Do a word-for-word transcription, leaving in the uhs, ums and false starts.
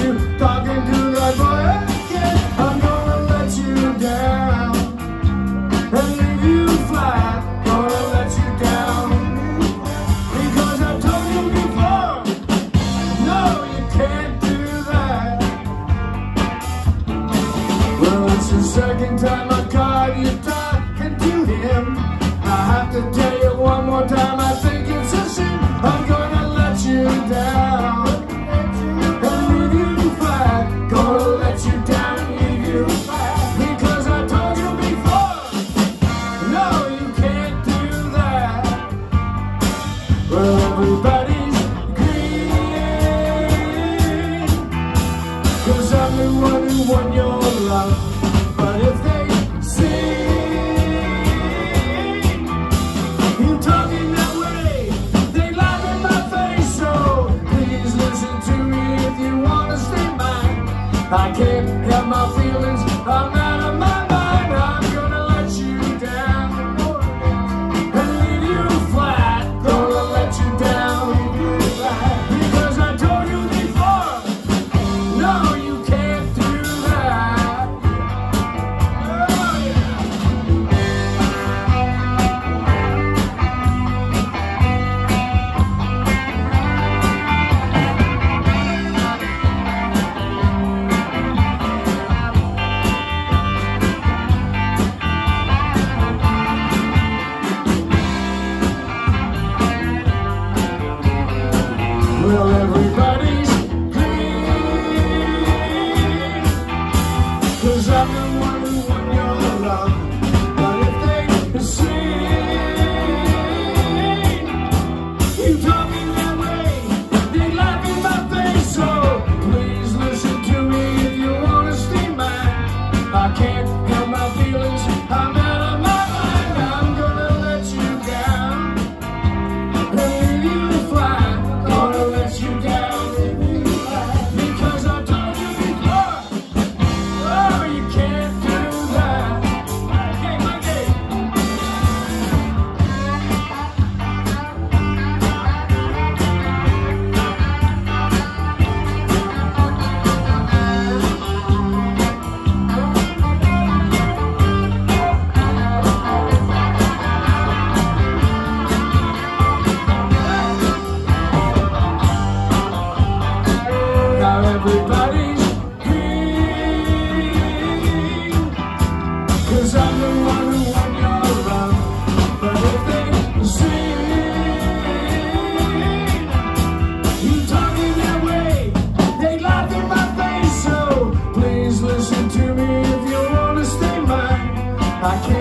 you talking to that boy again. I'm gonna let you down and leave you flat. Gonna let you down because I told you before. No, you can't do that. Well, it's the second time I caught you talking to him. I have to tell you one more time, I think it's a sin. I'm gonna let you down and leave you flat. Gonna let you down and leave you flat because I told you before. No, you can't do that. Well, everybody's green, cause I'm the one who won your love. But if they see you talking that way, they laugh in my face. So please listen to me if you wanna stay mine. I can't help my feelings, I'm out of my mind. I'm gonna let you down and leave you flat. Gonna let you down because I told you before. No, you can't do that. Oh, yeah. Well, everybody's green, cause I'm the one who won your love. But if they see you talking that way, they laugh in my face. So please listen to me if you wanna stay mine. I can't help my feelings, I'm out of my mind. I'm gonna let you down and leave you flat. Gonna let you down because I told you before. Oh, you can't do that. Okay, Mikey. Now everybody's green, cause I'm the one who won your love. But if they see you talking that way, they laugh in my face. So please listen to me if you wanna stay mine. I can't